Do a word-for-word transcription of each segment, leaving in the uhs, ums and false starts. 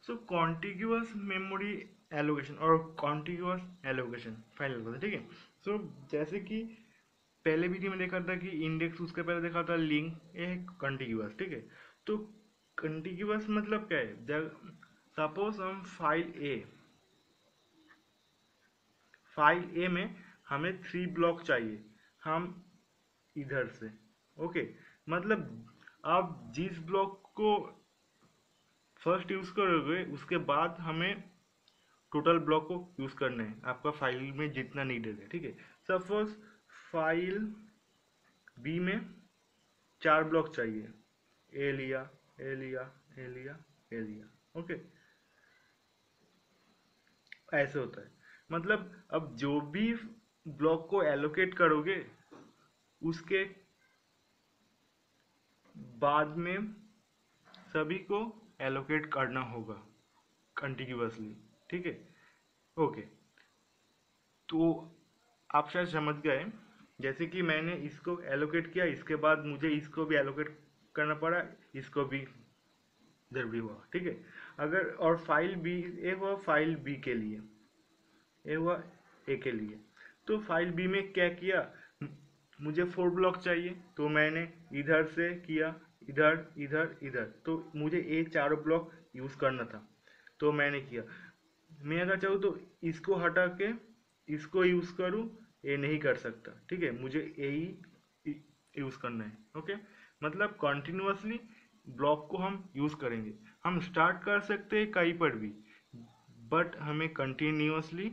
सो contiguous memory allocation और contiguous allocation final होता है, ठीक है। सो जैसे कि पहले वीडियो में देखा था कि इंडेक्स, उसके पहले देखा था लिंक, ये है कॉन्टिग्यूअस, ठीक है। तो कॉन्टिग्यूअस मतलब क्या है, जब सपोज हम फाइल ए फाइल ए में हमें थ्री ब्लॉक चाहिए, हम इधर से, ओके, मतलब आप जिस ब्लॉक को फर्स्ट यूज करोगे उसके बाद हमें टोटल ब्लॉक को यूज करना है, आपका फाइल में जितना नीडेड है, ठीक है। सपोज फाइल बी में चार ब्लॉक चाहिए, ए लिया, ए लिया, ए लिया, ए लिया, ओके, ऐसे होता है। मतलब अब जो भी ब्लॉक को एलोकेट करोगे उसके बाद में सभी को एलोकेट करना होगा कंटिन्यूअसली, ठीक है, ओके। तो आप शायद समझ गए, जैसे कि मैंने इसको एलोकेट किया, इसके बाद मुझे इसको भी एलोकेट करना पड़ा, इसको भी जरूरी हुआ, ठीक है। अगर और फाइल बी ए हुआ, फाइल बी के लिए ए हुआ, ए के लिए, तो फाइल बी में क्या किया, मुझे फोर ब्लॉक चाहिए तो मैंने इधर से किया, इधर इधर इधर, तो मुझे ए चारों ब्लॉक यूज करना था, तो मैंने किया। मैं अगर चाहूँ तो इसको हटा के इसको यूज करूँ, ये नहीं कर सकता, ठीक है, मुझे ए ही यूज करना है, ओके। मतलब कॉन्टिन्यूअसली ब्लॉक को हम यूज करेंगे, हम स्टार्ट कर सकते हैं कहीं पर भी, बट हमें कंटिन्यूअसली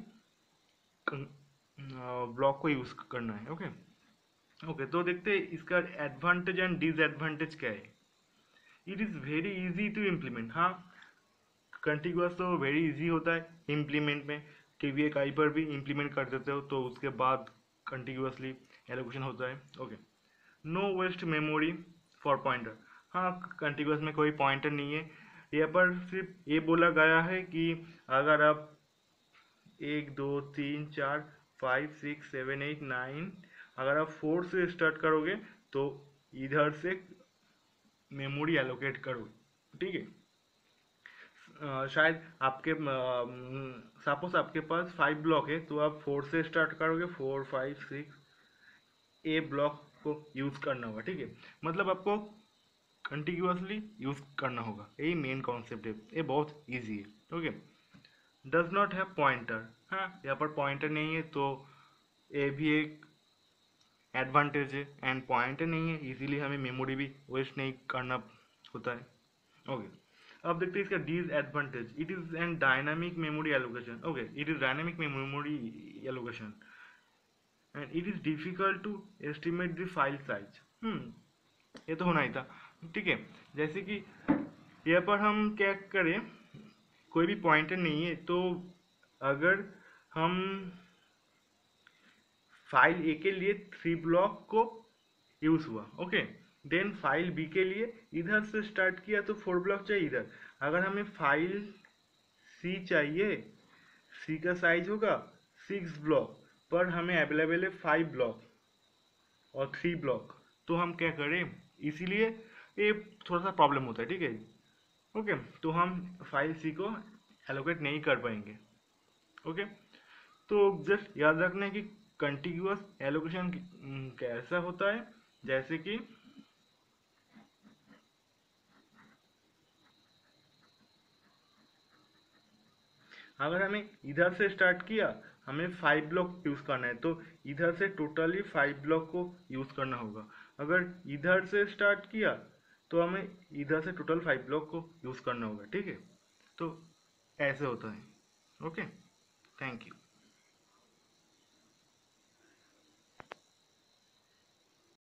ब्लॉक को यूज करना है, ओके। ओके, तो देखते हैं इसका एडवांटेज एंड डिसएडवांटेज क्या है। It is very easy to implement, हाँ, कंटिन्यूअस तो वेरी इजी होता है इम्प्लीमेंट में, कि भी कहीं पर भी इम्प्लीमेंट कर देते हो तो उसके बाद कंटिन्यूअसली एलोकेशन होता है, okay. No waste memory for pointer, हाँ, कंटिन्यूअस में कोई पॉइंटर नहीं है, यहाँ पर सिर्फ ये बोला गया है कि अगर आप एक दो तीन चार five six seven eight nine, अगर आप फोर से स्टार्ट करोगे तो इधर से मेमोरी एलोकेट करो, ठीक है। अ, शायद आपके सपोज आपके पास फाइव ब्लॉक है तो आप फोर से स्टार्ट करोगे, four five six, A block को यूज करना होगा, ठीक है। मतलब आपको कंटिन्यूअसली यूज करना होगा, यही मेन कॉन्सेप्ट है, ये बहुत इजी है, okay. Does not have pointer, हाँ, यहाँ पर पॉइंटर नहीं है तो ये भी एक एडवांटेज है, एंड पॉइंटर नहीं है इसीलिए हमें मेमोरी भी वेस्ट नहीं करना होता है, ओके। अब देखते हैं इसका disadvantage, it is an dynamic memory allocation, okay, it is dynamic memory allocation and it is difficult to estimate the file size, hmm ये तो होना ही था, ठीक है। जैसे कि यहाँ पर हम क्या करें, कोई भी पॉइंटर नहीं है तो अगर हम फाइल ए के लिए थ्री ब्लॉक को यूज हुआ, ओके, देन फाइल बी के लिए इधर से स्टार्ट किया तो फोर ब्लॉक चाहिए इधर, अगर हमें फाइल सी चाहिए, सी का साइज होगा सिक्स ब्लॉक, पर हमें अवेलेबल है फाइव ब्लॉक और थ्री ब्लॉक, तो हम क्या करें, इसीलिए ये थोड़ा सा प्रॉब्लम होता है, ठीक है, ओके। तो हम फाइल सी को एलोकेट नहीं कर पाएंगे, ओके। तो जस्ट याद रखना है कि कंटिन्यूअस एलोकेशन कैसा होता है, जैसे कि अगर हमें इधर से स्टार्ट किया, हमें फाइव ब्लॉक यूज करना है तो इधर से टोटली फाइव ब्लॉक को यूज करना होगा, अगर इधर से स्टार्ट किया तो हमें इधर से टोटल फाइव ब्लॉक को यूज करना होगा, ठीक है। तो ऐसे होता है, ओके, थैंक यू।